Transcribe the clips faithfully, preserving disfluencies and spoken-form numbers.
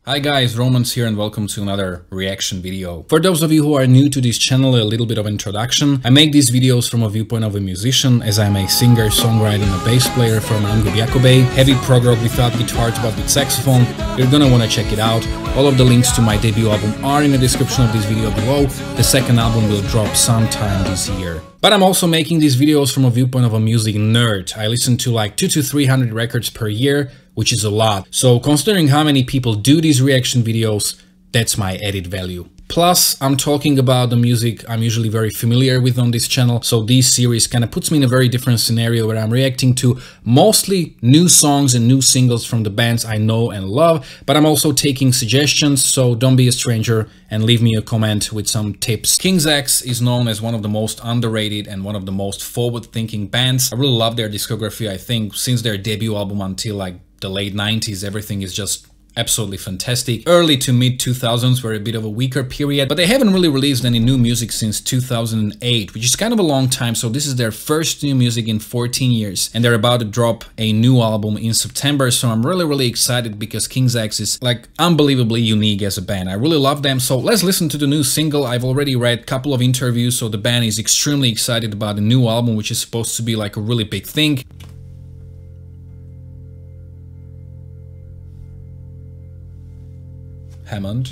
Hi guys, Romans here and welcome to another reaction video. For those of you who are new to this channel, a little bit of introduction. I make these videos from a viewpoint of a musician, as I'm a singer, songwriter and a bass player from Ango Jakobe. Heavy prog rock without guitars but with saxophone. You're gonna wanna check it out. All of the links to my debut album are in the description of this video below. The second album will drop sometime this year. But I'm also making these videos from a viewpoint of a music nerd. I listen to like two to three hundred records per year, which is a lot. So considering how many people do these reaction videos, that's my added value. Plus, I'm talking about the music I'm usually very familiar with on this channel, so this series kind of puts me in a very different scenario where I'm reacting to mostly new songs and new singles from the bands I know and love, but I'm also taking suggestions, so don't be a stranger and leave me a comment with some tips. King's X is known as one of the most underrated and one of the most forward-thinking bands. I really love their discography. I think since their debut album until like the late nineties, everything is just absolutely fantastic. Early to mid two thousands were a bit of a weaker period, but they haven't really released any new music since two thousand eight, which is kind of a long time, so this is their first new music in fourteen years, and they're about to drop a new album in September, so I'm really really excited because King's X is like unbelievably unique as a band. I really love them, so let's listen to the new single. I've already read a couple of interviews, so the band is extremely excited about the new album, which is supposed to be like a really big thing. Hammond.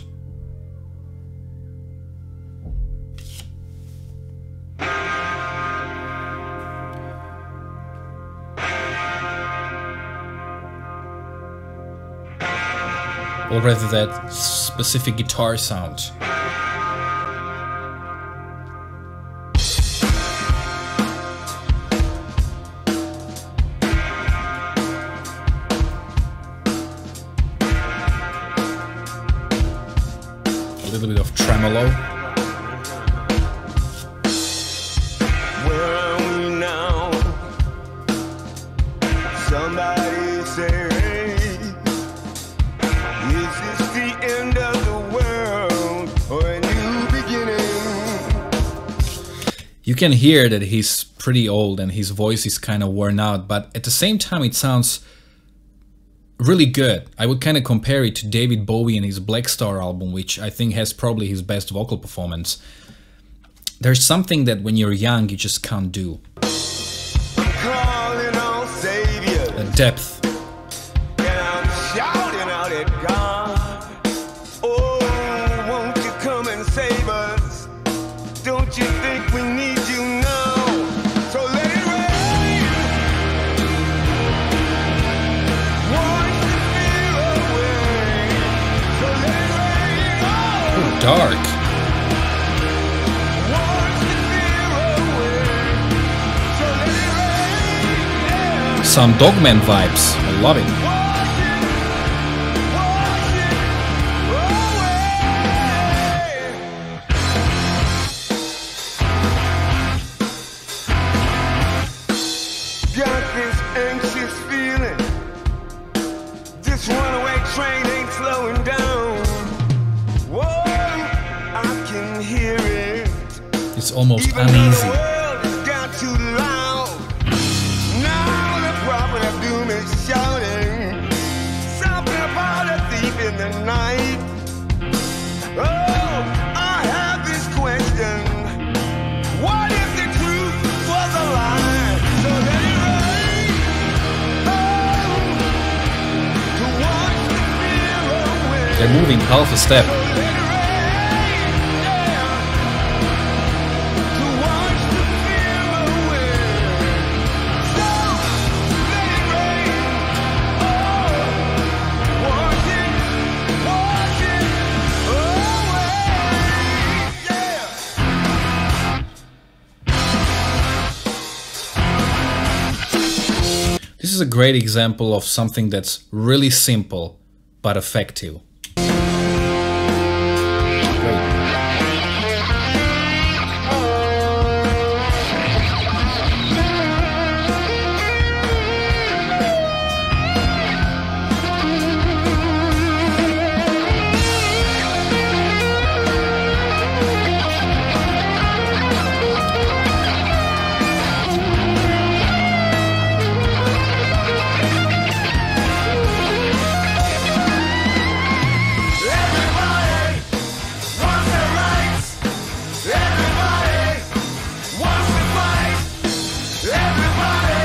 Or rather that specific guitar sound. A little bit of tremolo. Where are we now? Somebody say, is this the end of the world or a new beginning? You can hear that he's pretty old and his voice is kind of worn out, but at the same time it sounds really good. I would kind of compare it to David Bowie and his Black Star album, which I think has probably his best vocal performance. There's something that when you're young you just can't do. Calling on Savior. The depth. And I'm shouting out at God. Oh, won't you come and save us? Don't you think we need you now? So let it rain. Wash the fear away. So let it rain. Oh. Ooh, dark. Wash the fear away. So let it rain. Yeah. Some Dogman vibes. I love it. Wash it. Wash it away. Got this anxious feeling. This runaway train ain't slowing down. Whoa, I can hear it. It's almost Even though the uneasy. world has got too loud. Now the prophet of doom is shouting something about a thief in the night. Oh, I have this question. What if the truth was a lie? So let it rain. Oh, to wash the fear away. They're moving half a step. So let it rain, yeah. To wash the fear away. So let it rain. Oh, wash it, wash it away. Yeah. This is a great example of something that's really simple but effective.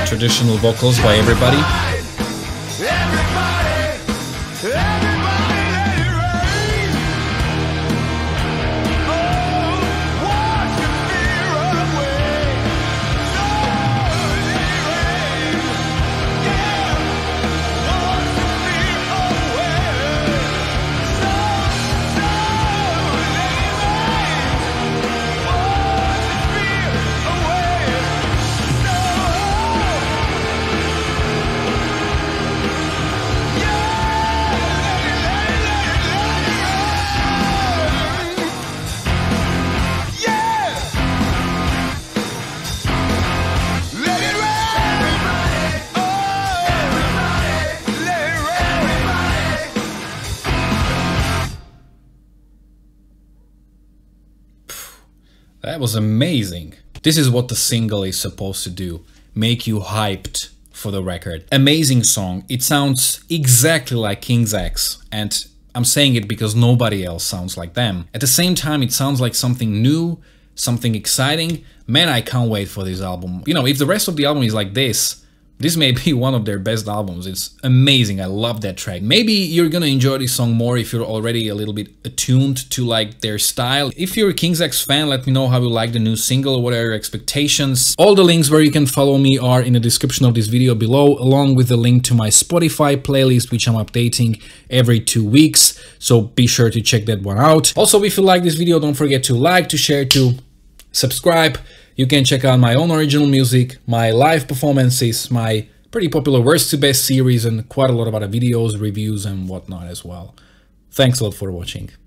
traditional vocals by everybody. That was amazing. This is what the single is supposed to do. Make you hyped for the record. Amazing song. It sounds exactly like King's X, and I'm saying it because nobody else sounds like them. At the same time, it sounds like something new, something exciting. Man, I can't wait for this album. You know, if the rest of the album is like this, this may be one of their best albums. It's amazing. I love that track. Maybe you're gonna enjoy this song more if you're already a little bit attuned to like their style. If you're a King's X fan, let me know how you like the new single, what are your expectations. All the links where you can follow me are in the description of this video below, along with the link to my Spotify playlist, which I'm updating every two weeks. So be sure to check that one out. Also, if you like this video, don't forget to like, to share, to subscribe. You can check out my own original music, my live performances, my pretty popular Worst to Best series, and quite a lot of other videos, reviews and whatnot as well. Thanks a lot for watching.